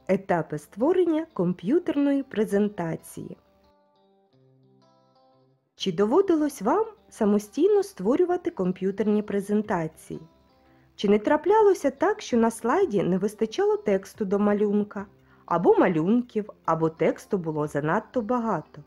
Етапи створення комп'ютерної презентації. Чи доводилось вам самостійно створювати комп'ютерні презентації? Чи не траплялося так, що на слайді не вистачало тексту до малюнка, або малюнків, або тексту було занадто багато?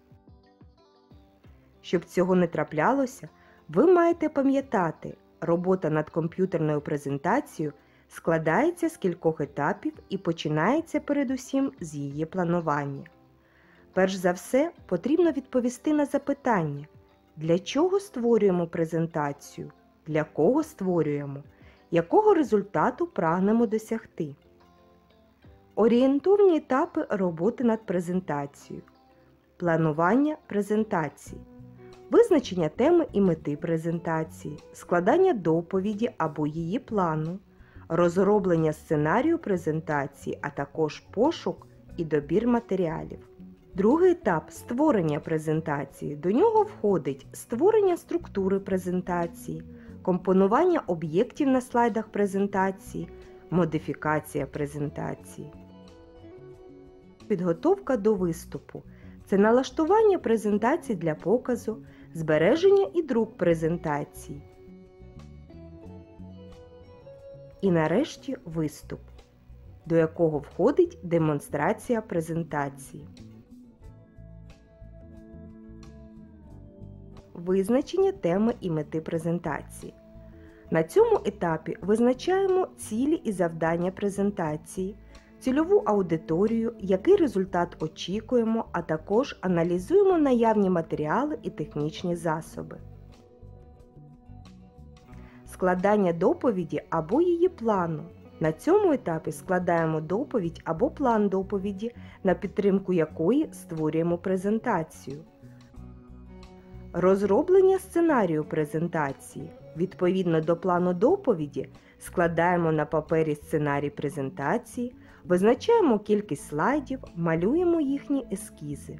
Щоб цього не траплялося, ви маєте пам'ятати, робота над комп'ютерною презентацією складається з кількох етапів і починається передусім з її планування. Перш за все, потрібно відповісти на запитання: для чого створюємо презентацію, для кого створюємо, якого результату прагнемо досягти. Орієнтовні етапи роботи над презентацією. Планування презентації. Визначення теми і мети презентації, складання доповіді або її плану, розроблення сценарію презентації, а також пошук і добір матеріалів. Другий етап – створення презентації. До нього входить створення структури презентації, компонування об'єктів на слайдах презентації, модифікація презентації. Підготовка до виступу – це налаштування презентації для показу, збереження і друк презентації. І нарешті виступ, до якого входить демонстрація презентації. Визначення теми і мети презентації. На цьому етапі визначаємо цілі і завдання презентації, цільову аудиторію, який результат очікуємо, а також аналізуємо наявні матеріали і технічні засоби. Складання доповіді або її плану. На цьому етапі складаємо доповідь або план доповіді, на підтримку якої створюємо презентацію. Розроблення сценарію презентації. Відповідно до плану доповіді складаємо на папері сценарій презентації, визначаємо кількість слайдів, малюємо їхні ескізи.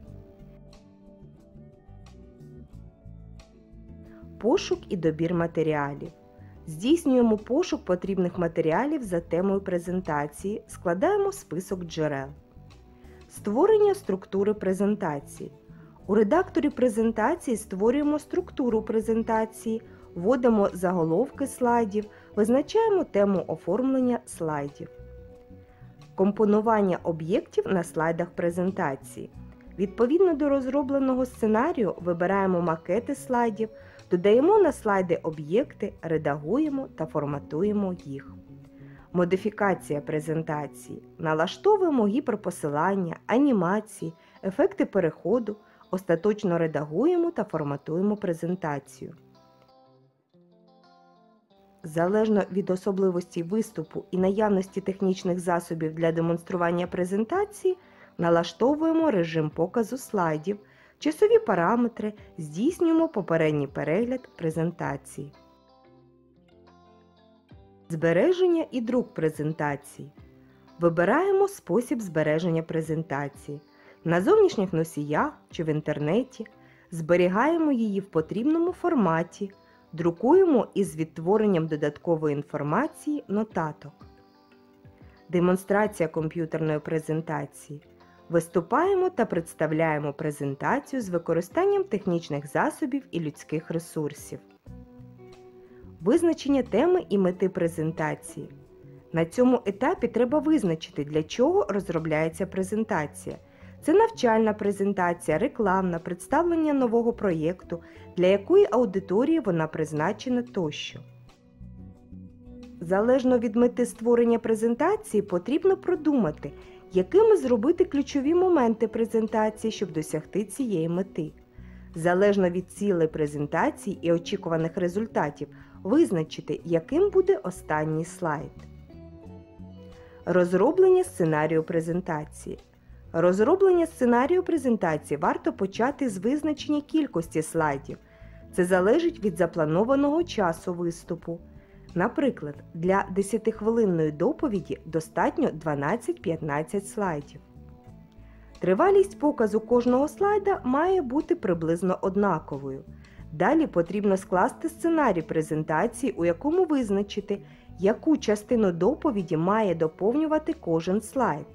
Пошук і добір матеріалів. Здійснюємо пошук потрібних матеріалів за темою презентації, складаємо список джерел. Створення структури презентації. У редакторі презентації створюємо структуру презентації, вводимо заголовки слайдів, визначаємо тему оформлення слайдів. Компонування об'єктів на слайдах презентації. Відповідно до розробленого сценарію вибираємо макети слайдів, додаємо на слайди об'єкти, редагуємо та форматуємо їх. Модифікація презентації. Налаштовуємо гіперпосилання, анімації, ефекти переходу, остаточно редагуємо та форматуємо презентацію. Залежно від особливостей виступу і наявності технічних засобів для демонстрування презентації, налаштовуємо режим показу слайдів, часові параметри, здійснюємо попередній перегляд презентації. Збереження і друк презентації. Вибираємо спосіб збереження презентації. На зовнішніх носіях чи в інтернеті, зберігаємо її в потрібному форматі, друкуємо із відтворенням додаткової інформації, нотаток. Демонстрація комп'ютерної презентації. Виступаємо та представляємо презентацію з використанням технічних засобів і людських ресурсів. Визначення теми і мети презентації. На цьому етапі треба визначити, для чого розробляється презентація. Це навчальна презентація, рекламна, представлення нового проєкту, для якої аудиторії вона призначена тощо. Залежно від мети створення презентації, потрібно продумати, якими зробити ключові моменти презентації, щоб досягти цієї мети. Залежно від цілей презентації і очікуваних результатів, визначити, яким буде останній слайд. Розроблення сценарію презентації. Розроблення сценарію презентації варто почати з визначення кількості слайдів. Це залежить від запланованого часу виступу. Наприклад, для 10-хвилинної доповіді достатньо 12-15 слайдів. Тривалість показу кожного слайда має бути приблизно однаковою. Далі потрібно скласти сценарій презентації, у якому визначити, яку частину доповіді має доповнювати кожен слайд,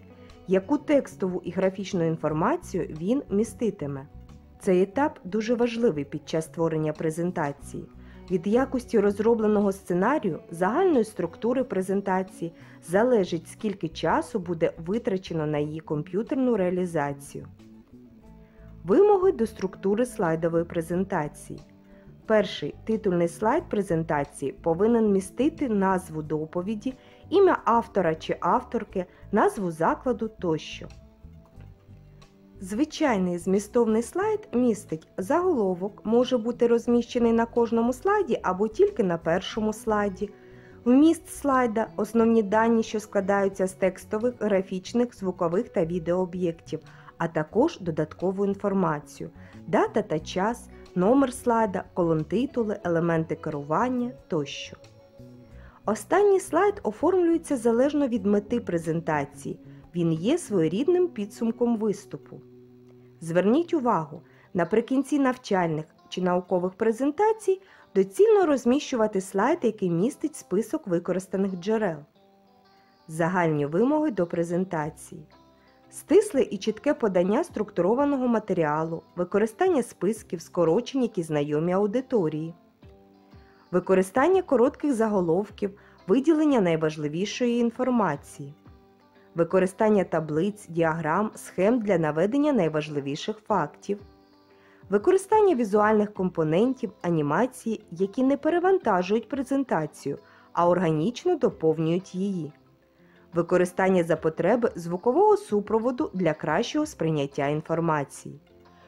яку текстову і графічну інформацію він міститиме. Цей етап дуже важливий під час створення презентації. Від якості розробленого сценарію, загальної структури презентації залежить, скільки часу буде витрачено на її комп'ютерну реалізацію. Вимоги до структури слайдової презентації. Перший титульний слайд презентації повинен містити назву доповіді, ім'я автора чи авторки, назву закладу тощо. Звичайний змістовний слайд містить заголовок, може бути розміщений на кожному слайді або тільки на першому слайді, вміст слайда, основні дані, що складаються з текстових, графічних, звукових та відеооб'єктів, а також додаткову інформацію, дата та час, номер слайда, колонтитули, елементи керування тощо. Останній слайд оформлюється залежно від мети презентації. Він є своєрідним підсумком виступу. Зверніть увагу, наприкінці навчальних чи наукових презентацій доцільно розміщувати слайд, який містить список використаних джерел. Загальні вимоги до презентації. Стисле і чітке подання структурованого матеріалу, використання списків, скорочень, які знайомі аудиторії. Використання коротких заголовків, виділення найважливішої інформації. Використання таблиць, діаграм, схем для наведення найважливіших фактів. Використання візуальних компонентів, анімації, які не перевантажують презентацію, а органічно доповнюють її. Використання за потреби звукового супроводу для кращого сприйняття інформації.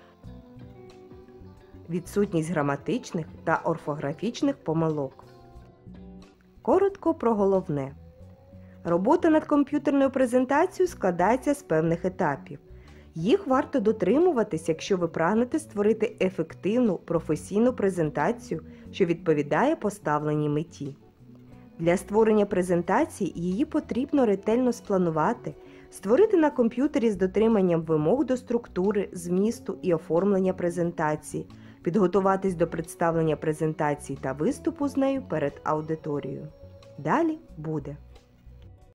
Відсутність граматичних та орфографічних помилок. Коротко про головне. Робота над комп'ютерною презентацією складається з певних етапів. Їх варто дотримуватись, якщо ви прагнете створити ефективну, професійну презентацію, що відповідає поставленій меті. Для створення презентації її потрібно ретельно спланувати, створити на комп'ютері з дотриманням вимог до структури, змісту і оформлення презентації, підготуватись до представлення презентації та виступу з нею перед аудиторією. Далі буде.